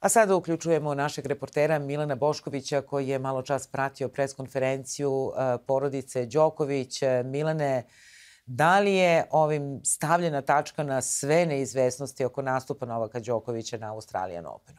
A sada uključujemo našeg reportera Milana Boškovića koji je malo čas pratio preskonferenciju porodice Đoković. Milane, da li je ovim stavljena tačka na sve neizvesnosti oko nastupa Novaka Đokovića na Australian Openu?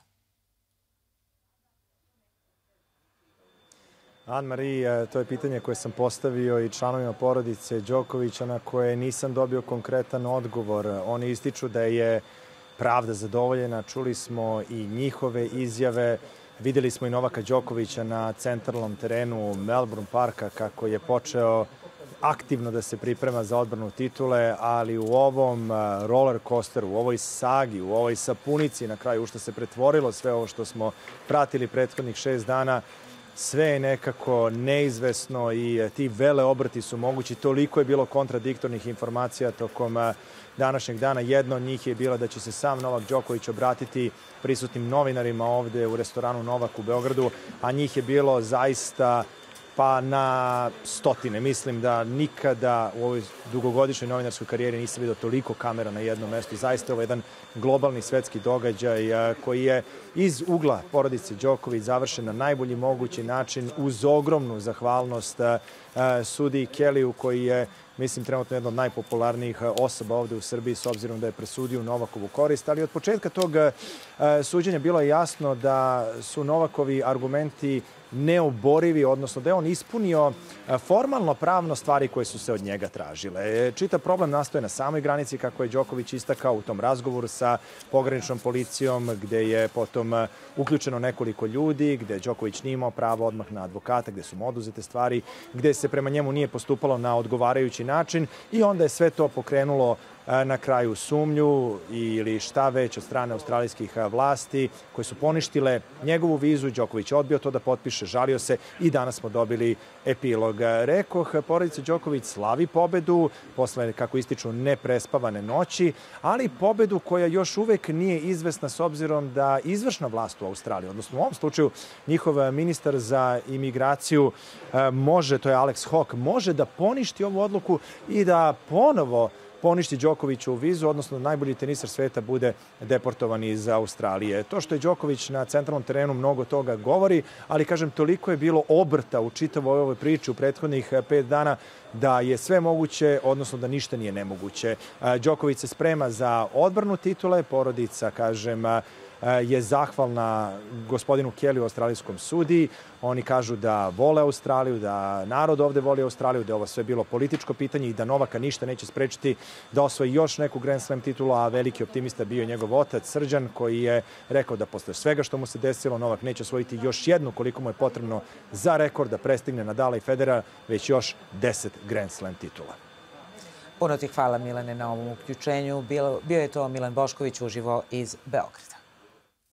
Anne-Marie, to je pitanje koje sam postavio i članovima porodice Đokovića na koje nisam dobio konkretan odgovor. Oni ističu da je pravda zadovoljena, čuli smo i njihove izjave, videli smo i Novaka Đokovića na centralnom terenu Melbourne Parka kako je počeo aktivno da se priprema za odbranu titule, ali u ovom roller coasteru, u ovoj sagi, u ovoj sapunici na kraju u što se pretvorilo sve ovo što smo pratili prethodnih 6 dana, sve je nekako neizvesno i ti vele obrti su mogući. Toliko je bilo kontradiktornih informacija tokom današnjeg dana. Jedna od njih je bila da će se sam Novak Đoković obratiti prisutnim novinarima ovde u restoranu Novak u Beogradu, a njih je bilo zaista pa na stotine. Mislim da nikada u ovoj dugogodišnjoj novinarskoj karijeri nisam vidio toliko kamera na jednom mestu. Zaista je ovo jedan globalni svetski događaj koji je iz ugla porodice Đoković završen na najbolji mogući način uz ogromnu zahvalnost sudiji Keliju koji je, mislim, trenutno jedna od najpopularnijih osoba ovde u Srbiji s obzirom da je presudio Novakovu korist. Ali od početka tog suđenja bilo je jasno da su Novakovi argumenti neoborivi, odnosno da je on ispunio formalno pravno stvari koje su se od njega tražile. Čitav problem nastoje na samoj granici, kako je Đoković istakao u tom razgovoru sa pograničnom policijom, gde je potom uključeno nekoliko ljudi, gde Đoković nije imao pravo odmah na advokata, gde su mu oduzete stvari, gde se prema njemu nije postupalo na odgovarajući način i onda je sve to pokrenulo na kraju sumnju ili šta već od strane australijskih vlasti koje su poništile njegovu vizu. Đoković je odbio to da potpiše, žalio se i danas smo dobili epilog. Rekoh, porodica Đoković slavi pobedu posle, kako ističu, neprespavane noći, ali pobedu koja još uvek nije izvesna s obzirom da izvršna vlast u Australiji, odnosno u ovom slučaju njihov ministar za imigraciju može, to je Alex Hawke, može da poništi ovu odluku i da ponovo poništi Đokoviću vizu, odnosno najbolji tenisar sveta bude deportovan iz Australije. To što je Đoković na centralnom terenu mnogo toga govori, ali kažem, toliko je bilo obrta u čitavoj ovoj priči u prethodnih 5 dana da je sve moguće, odnosno da ništa nije nemoguće. Đoković se sprema za odbranu titule, porodica, kažem, je zahvalna gospodinu Keliju, australijskom sudiji. Oni kažu da vole Australiju, da narod ovde voli Australiju, da je ovo sve bilo političko pitanje i da Novaka ništa neće sprečiti da osvoji još neku Grand Slam titulu, a veliki optimista bio je njegov otac Srđan koji je rekao da posle svega što mu se desilo Novak neće osvojiti još jednu koliko mu je potrebno za rekord da prestigne Nadala i Federera, već još 10 Grand Slam titula. Puno ti hvala, Milane, na ovom uključenju. Bio je to Milan Bošković uživo iz Beograda.